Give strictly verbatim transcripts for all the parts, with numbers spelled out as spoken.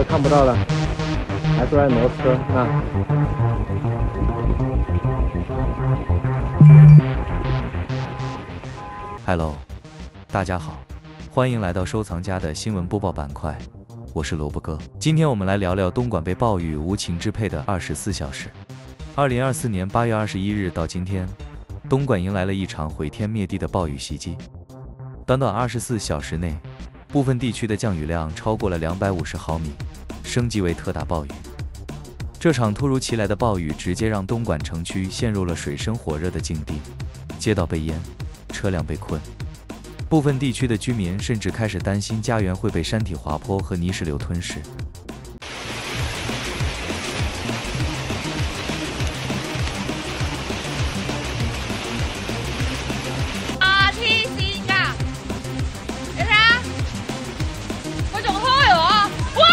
车看不到了，还出来挪车啊。 Hello， 大家好，欢迎来到收藏家的新闻播报板块，我是萝卜哥。今天我们来聊聊东莞被暴雨无情支配的二十四小时。二零二四年八月二十一日到今天，东莞迎来了一场毁天灭地的暴雨袭击。短短二十四小时内，部分地区的降雨量超过了两百五十毫米，升级为特大暴雨。这场突如其来的暴雨直接让东莞城区陷入了水深火热的境地，街道被淹，车辆被困，部分地区的居民甚至开始担心家园会被山体滑坡和泥石流吞噬。 啊！黐線㗎！你睇下，佢仲開我，哇！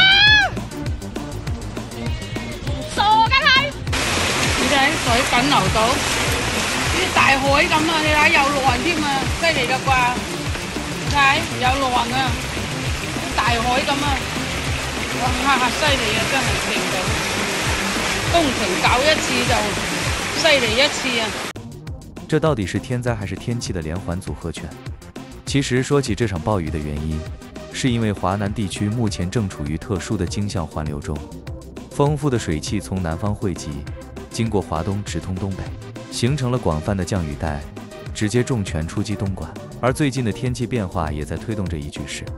傻㗎佢！ 你睇水緊流到，好似大海咁啊！你睇有浪添啊，犀利啦啩！你睇有浪啊，大海咁啊！哇，犀利啊，真係勁到！工程搞一次就犀利一次啊！ 这到底是天灾还是天气的连环组合拳？其实说起这场暴雨的原因，是因为华南地区目前正处于特殊的经向环流中，丰富的水汽从南方汇集，经过华东直通东北，形成了广泛的降雨带，直接重拳出击东莞。而最近的天气变化也在推动这一局势。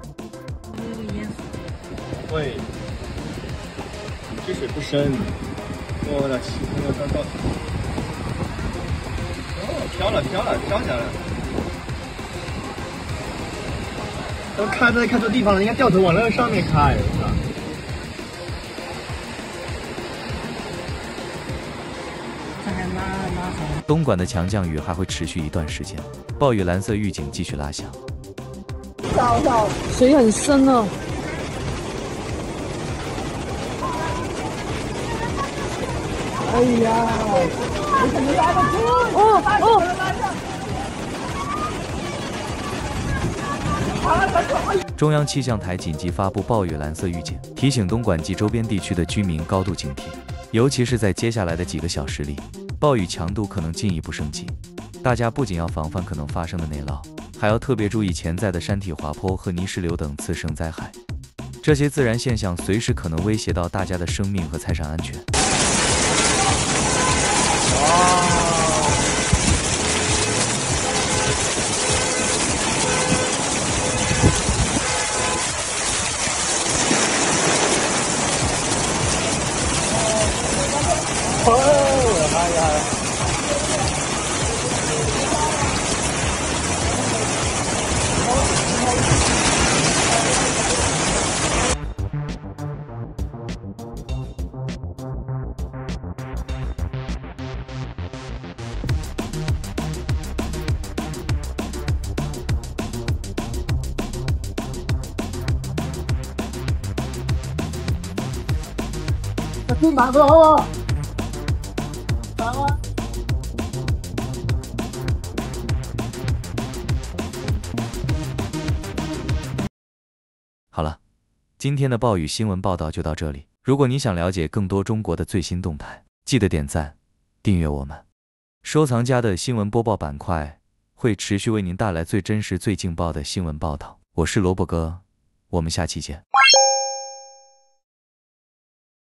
喂，积水不深，我的气，我刚刚，哦，飘了飘了飘起来了，都开都开错地方了，应该掉头往那个上面开，我操！ 东莞的强降雨还会持续一段时间，暴雨蓝色预警继续拉响。 水很深哦。哎呀！你怎么拉得住？哦哦！ 中央气象台紧急发布暴雨蓝色预警，提醒东莞及周边地区的居民高度警惕，尤其是在接下来的几个小时里，暴雨强度可能进一步升级。大家不仅要防范可能发生的内涝，还要特别注意潜在的山体滑坡和泥石流等次生灾害。这些自然现象随时可能威胁到大家的生命和财产安全。 哦，哎呀！这马子好啊！ 好了，今天的暴雨新闻报道就到这里。如果你想了解更多中国的最新动态，记得点赞、订阅我们。收藏家的新闻播报板块会持续为您带来最真实、最劲爆的新闻报道。我是萝卜哥，我们下期见。